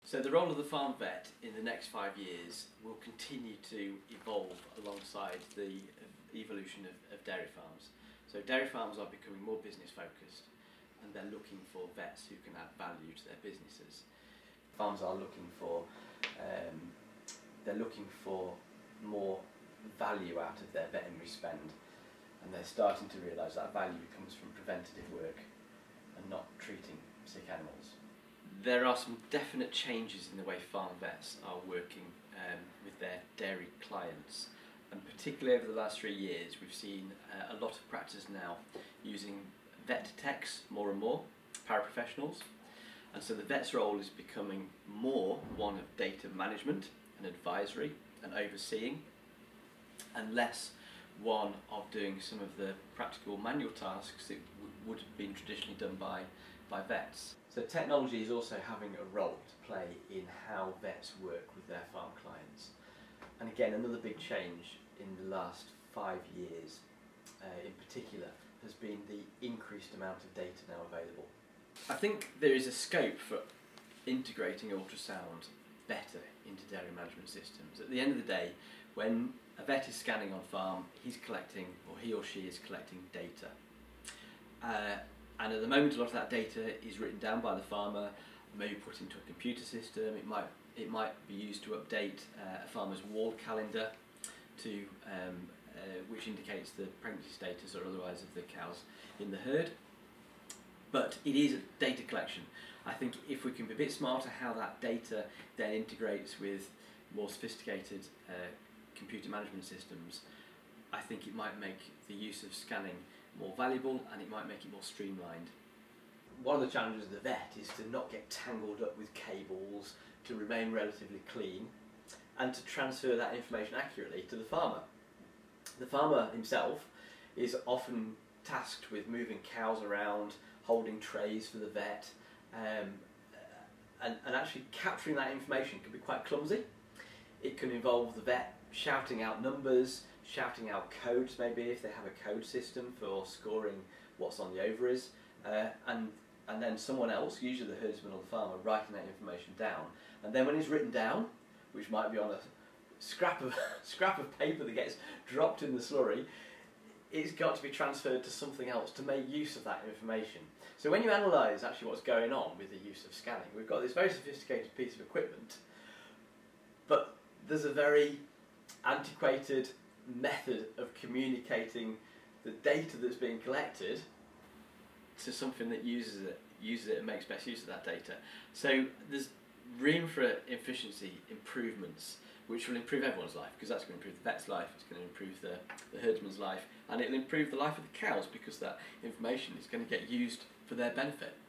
So the role of the farm vet in the next 5 years will continue to evolve alongside the evolution of dairy farms. So dairy farms are becoming more business focused and they're looking for vets who can add value to their businesses. Farms are looking for more value out of their veterinary spend, and they're starting to realise that value comes from preventative work and not treating sick animals. There are some definite changes in the way farm vets are working with their dairy clients, and particularly over the last 3 years we've seen a lot of practices now using vet techs more and more, paraprofessionals, and so the vet's role is becoming more one of data management and advisory and overseeing, and less one of doing some of the practical manual tasks that would have been traditionally done by vets. So technology is also having a role to play in how vets work with their farm clients. And again, another big change in the last 5 years in particular has been the increased amount of data now available. I think there is a scope for integrating ultrasound better into dairy management systems. At the end of the day, when a vet is scanning on farm, he's collecting, or he or she is collecting data. And at the moment a lot of that data is written down by the farmer, maybe put into a computer system. It might be used to update a farmer's wall calendar to which indicates the pregnancy status or otherwise of the cows in the herd. But it is a data collection. I think if we can be a bit smarter how that data then integrates with more sophisticated computer management systems, I think it might make the use of scanning more valuable and it might make it more streamlined. One of the challenges of the vet is to not get tangled up with cables, to remain relatively clean, and to transfer that information accurately to the farmer. The farmer himself is often tasked with moving cows around, holding trays for the vet, and actually capturing that information can be quite clumsy. It can involve the vet shouting out numbers, shouting out codes maybe if they have a code system for scoring what's on the ovaries, and then someone else, usually the herdsman or the farmer, writing that information down. And then when it's written down, which might be on a scrap of paper that gets dropped in the slurry, it's got to be transferred to something else to make use of that information. So when you analyse actually what's going on with the use of scanning, we've got this very sophisticated piece of equipment, but there's a very antiquated method of communicating the data that's being collected to something that uses it and makes best use of that data. So there's room for efficiency improvements which will improve everyone's life, because that's going to improve the vet's life, it's going to improve the herdsman's life, and it'll improve the life of the cows because that information is going to get used for their benefit.